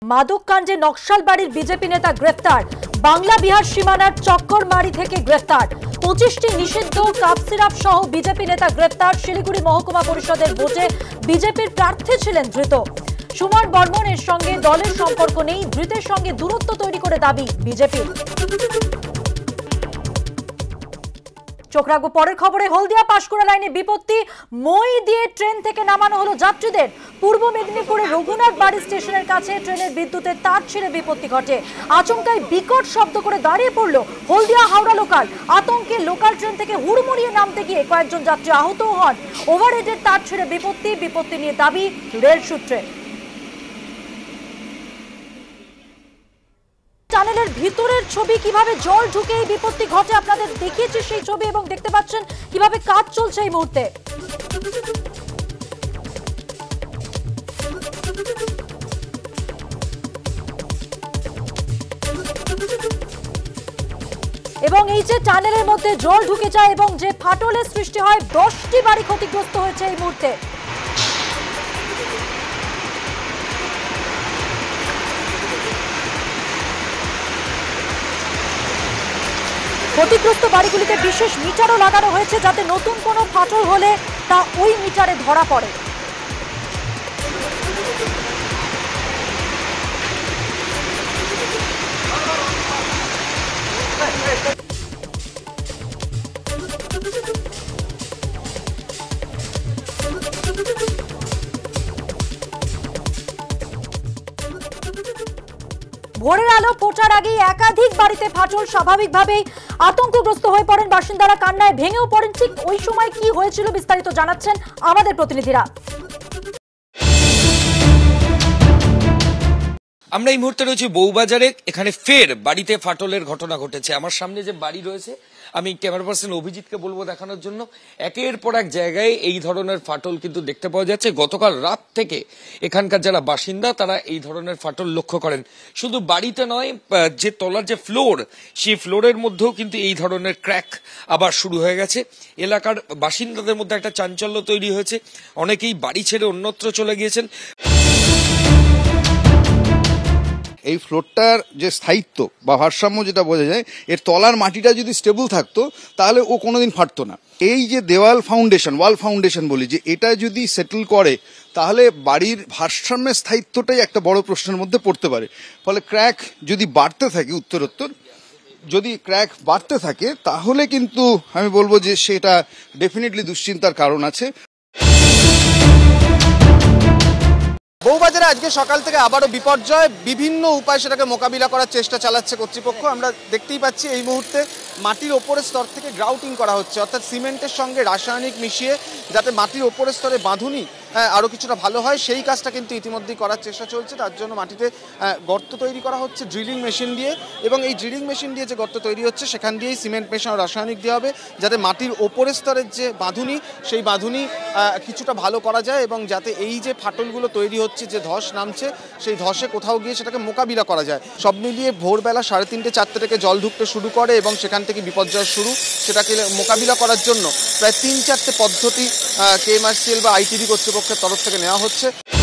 মাদক কাণ্ডে নকশালবাড়ির বিজেপি নেতা গ্রেফতার। বাংলা বিহার সীমানার চক্করমারি থেকে গ্রেফতার। 25টি নিষিদ্ধ কাপ সিরাপ সহ বিজেপি নেতা গ্রেফতার। শিলিগুড়ি মহকুমা পরিষদের ভোটে বিজেপির প্রার্থী ছিলেন ধৃত। সুমন বর্মনের সঙ্গে দলের সম্পর্ক নেই, ধৃতের সঙ্গে দূরত্ব তৈরি করে দাবি বিজেপির। চোখ রাখবো পরের খবরে। হলদিয়া পাঁশকুড়া লাইনে বিপত্তি। মই দিয়ে ট্রেন থেকে নামানো হলো যাত্রীদের। পূর্ব মেদিনীপুরের রঘুনাথ বাড়ি স্টেশনের কাছে ট্রেনের বিদ্যুতের তার ছিঁড়ে বিপত্তি ঘটে। আচমকায় বিকট শব্দ করে দাঁড়িয়ে পড়লো হলদিয়া হাওড়া লোকাল। আতঙ্কে লোকাল ট্রেন থেকে হুড়মুড়িয়ে নামতে গিয়ে কয়েকজন যাত্রী আহত হন। ওভারহেডের তার ছিঁড়ে বিপত্তি নিয়ে দাবি রেল সূত্রে। টানেলের ভিতরের ছবি, কিভাবে জল ঢুকে এই বিপত্তি ঘটে আপনাদের দেখিয়েছি সেই ছবি, এবং দেখতে পাচ্ছেন কিভাবে কাজ চলছে এই মুহূর্তে। এবং এই যে টানেলের মধ্যে জল ঢুকে যায় এবং যে ফাটলের সৃষ্টি হয়, 10টি বাড়ি ক্ষতিগ্রস্ত হয়েছে এই মুহূর্তে। ক্ষতিগ্রস্ত বাড়িগুলিতে বিশেষ মিটারও লাগানো হয়েছে, যাতে নতুন কোনো ফাটল হলে তা ওই মিটারে ধরা পড়ে। ভোরের আলো ফোটার আগেই একাধিক বাড়িতে ফাটল। স্বাভাবিকভাবেই আতঙ্কগ্রস্ত হয়ে পড়েন বাসিন্দারা, কান্নায় ভেঙেও পড়েন। ঠিক ওই সময় কি হয়েছিল বিস্তারিত জানাচ্ছেন আমাদের প্রতিনিধিরা। আমরা এই মুহূর্তে রয়েছি বউবাজারে। এখানে ফের বাড়িতে ফাটলের ঘটনা ঘটেছে। আমার সামনে যে বাড়ি রয়েছে, আমি ক্যামেরা পার্সন অভিজিৎকে বলবো দেখানোর জন্য। একের পর এক জায়গায় এই ধরনের ফাটল কিন্তু দেখতে পাওয়া যাচ্ছে। গতকাল রাত থেকে এখানকার যারা বাসিন্দা তারা এই ধরনের ফাটল লক্ষ্য করেন। শুধু বাড়িতে নয়, যে তলার যে ফ্লোর, সেই ফ্লোরের মধ্যেও কিন্তু এই ধরনের ক্র্যাক আবার শুরু হয়ে গেছে। এলাকার বাসিন্দাদের মধ্যে একটা চাঞ্চল্য তৈরি হয়েছে। অনেকেই বাড়ি ছেড়ে অন্যত্র চলে গিয়েছেন। এই ফ্লোরটার যে স্থায়িত্ব বা ভারসাম্য যেটা বোঝা যায়, এর তলার মাটিটা যদি স্টেবল থাকতো তাহলে ও কোনোদিন ফাটতো না। এই যে ওয়াল ফাউন্ডেশন বলি, যে এটা যদি সেটেল করে তাহলে বাড়ির ভারসাম্যের স্থায়িত্বটাই একটা বড় প্রশ্নের মধ্যে পড়তে পারে। ফলে ক্র্যাক যদি বাড়তে থাকে, উত্তরোত্তর যদি ক্র্যাক বাড়তে থাকে, তাহলে কিন্তু আমি বলবো যে সেটা ডেফিনেটলি দুশ্চিন্তার কারণ আছে। বউবাজারে আজকে সকাল থেকে আবারও বিপর্যয়। বিভিন্ন উপায়ে সেটাকে মোকাবিলা করার চেষ্টা চালাচ্ছে কর্তৃপক্ষ। আমরা দেখতেই পাচ্ছি এই মুহূর্তে মাটির ওপরের স্তর থেকে গ্রাউটিং করা হচ্ছে, অর্থাৎ সিমেন্টের সঙ্গে রাসায়নিক মিশিয়ে যাতে মাটির ওপরের স্তরে বাঁধুনি আরও কিছুটা ভালো হয়, সেই কাজটা কিন্তু ইতিমধ্যেই করার চেষ্টা চলছে। তার জন্য মাটিতে গর্ত তৈরি করা হচ্ছে ড্রিলিং মেশিন দিয়ে, এবং এই ড্রিলিং মেশিন দিয়ে যে গর্ত তৈরি হচ্ছে সেখান দিয়েই সিমেন্ট মেশানো রাসায়নিক দেওয়া হবে, যাতে মাটির ওপরের স্তরের যে বাঁধুনি, সেই বাঁধুনি কিছুটা ভালো করা যায়, এবং যাতে এই যে ফাটলগুলো তৈরি হচ্ছে, যে ধস নামছে, সেই ধসে কোথাও গিয়ে সেটাকে মোকাবিলা করা যায়। সব মিলিয়ে ভোরবেলা 3:30 4টে থেকে জল ঢুকতে শুরু করে এবং সেখান থেকে বিপর্যয় শুরু। সেটাকে মোকাবিলা করার জন্য প্রায় 3-4টে পদ্ধতি কেএমআরসিএল বা আইটিবি কর্তৃপক্ষের তরফ থেকে নেওয়া হচ্ছে।